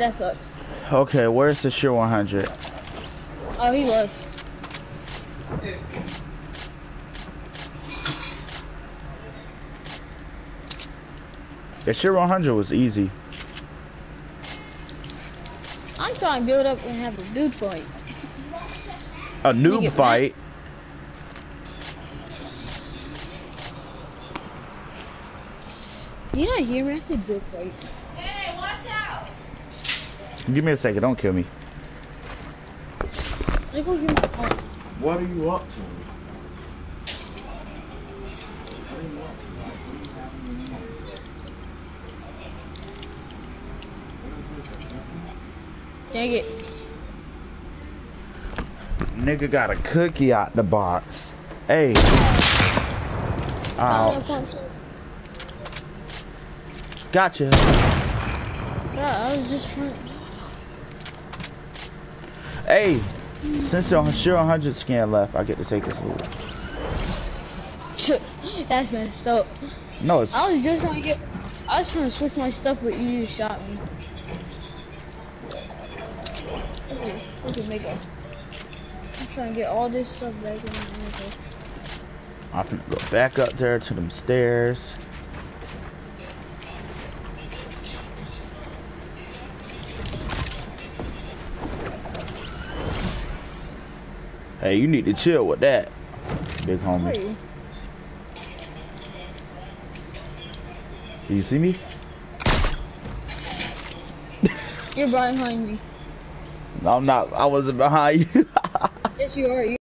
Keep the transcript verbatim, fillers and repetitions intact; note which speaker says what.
Speaker 1: That sucks.
Speaker 2: Okay, where's the Sheer one hundred?
Speaker 1: Oh, he left.
Speaker 2: The Sheer one hundred was easy.
Speaker 1: I'm trying to build up and have a dude fight.
Speaker 2: A noob fight?
Speaker 1: You not hear me? I said dude fight.
Speaker 3: Hey, watch out!
Speaker 2: Give me a second, don't kill me.
Speaker 1: Let me go get my phone.
Speaker 2: What are you up to?
Speaker 1: Dang it.
Speaker 2: Nigga got a cookie out the box. Hey. Ouch. Gotcha.
Speaker 1: Yeah, I was just trying.
Speaker 2: Hey, since the Sheer one hundred scan left, I get to take this loot.
Speaker 1: That's messed up.
Speaker 2: No, it's.
Speaker 1: I was just trying to get. I was trying to switch my stuff, but you just shot me. Okay, okay, make up. I'm trying to get all this stuff back in. Okay.
Speaker 2: I'm finna go back up there to them stairs. Hey, you need to chill with that, big homie.
Speaker 1: Hey.
Speaker 2: Can you see me?
Speaker 1: You're behind me.
Speaker 2: No, I'm not. I wasn't behind you.
Speaker 1: Yes, you are.